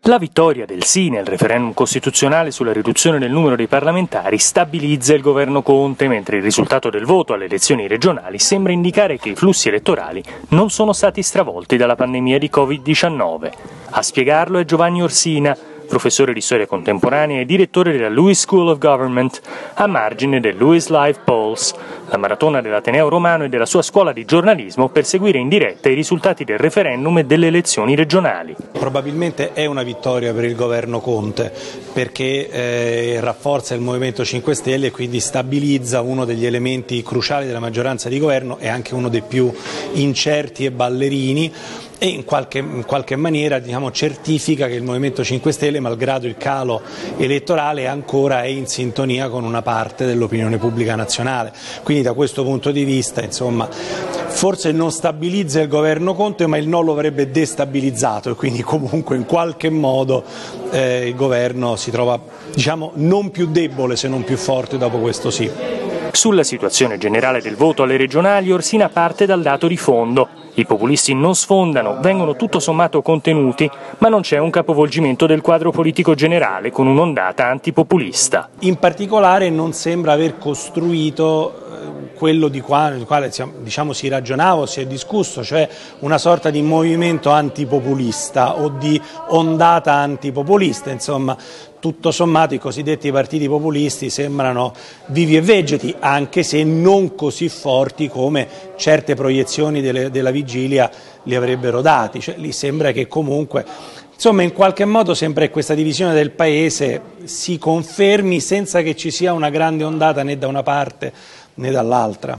La vittoria del sì nel referendum costituzionale sulla riduzione del numero dei parlamentari stabilizza il governo Conte, mentre il risultato del voto alle elezioni regionali sembra indicare che i flussi elettorali non sono stati stravolti dalla pandemia di Covid-19. A spiegarlo è Giovanni Orsina, professore di storia contemporanea e direttore della Lewis School of Government, a margine del Lewis Live Polls, la maratona dell'Ateneo Romano e della sua scuola di giornalismo per seguire in diretta i risultati del referendum e delle elezioni regionali. Probabilmente è una vittoria per il governo Conte perché rafforza il Movimento 5 Stelle e quindi stabilizza uno degli elementi cruciali della maggioranza di governo e anche uno dei più incerti e ballerini. E in qualche maniera certifica che il Movimento 5 Stelle, malgrado il calo elettorale, ancora è in sintonia con una parte dell'opinione pubblica nazionale. Quindi da questo punto di vista, forse non stabilizza il governo Conte, ma il no lo avrebbe destabilizzato e quindi comunque in qualche modo il governo si trova non più debole se non più forte dopo questo sì. Sulla situazione generale del voto alle regionali, Orsina parte dal dato di fondo. I populisti non sfondano, vengono tutto sommato contenuti, ma non c'è un capovolgimento del quadro politico generale con un'ondata antipopulista. In particolare non sembra aver costruito quello di quale si ragionava o si è discusso, cioè una sorta di movimento antipopulista o di ondata antipopulista. Tutto sommato i cosiddetti partiti populisti sembrano vivi e vegeti, anche se non così forti come certe proiezioni della vigilia li avrebbero dati. Lì sembra che comunque, in qualche modo sembra che questa divisione del Paese si confermi senza che ci sia una grande ondata né da una parte né dall'altra.